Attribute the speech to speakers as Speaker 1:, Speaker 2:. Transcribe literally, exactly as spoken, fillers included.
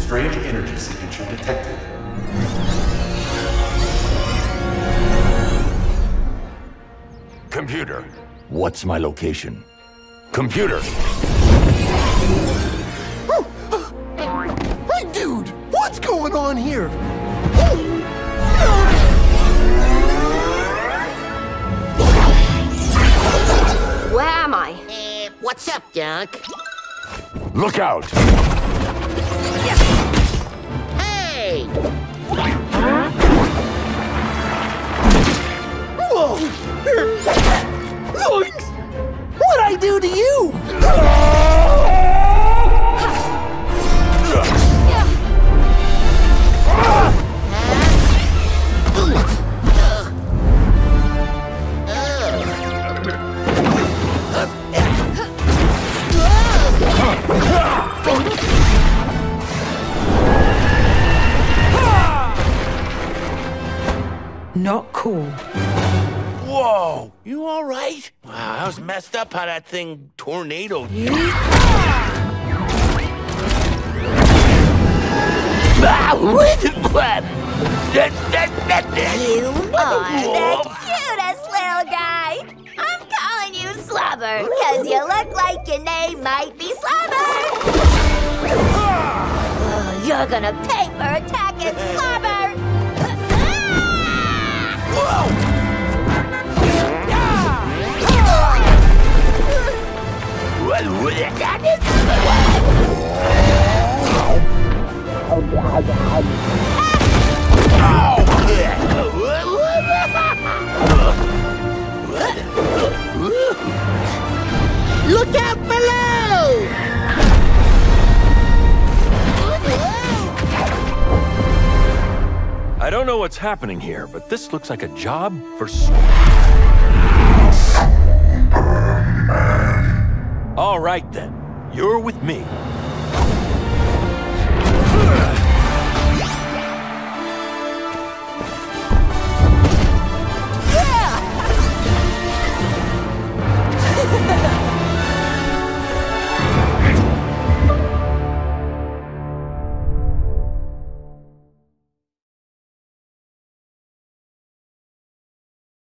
Speaker 1: Strange energy signature detected.
Speaker 2: Computer, what's my location? Computer!
Speaker 3: Hey, dude! What's going on here?
Speaker 4: Where am I?
Speaker 5: Uh, what's up, Doc?
Speaker 2: Look out!
Speaker 5: Hey!
Speaker 3: Whoa! Zoinks! What'd I do to you?
Speaker 6: Not cool.
Speaker 7: Whoa! You all right? Wow, that was messed up how that thing tornadoed you.
Speaker 4: You are the cutest little guy. I'm calling you Slobber, because you look like your name might be Slobber. Oh, you're gonna pay for attacking Slobber.
Speaker 5: Look out below!
Speaker 2: I don't know what's happening here, but this looks like a job for... All right, then. You're with me.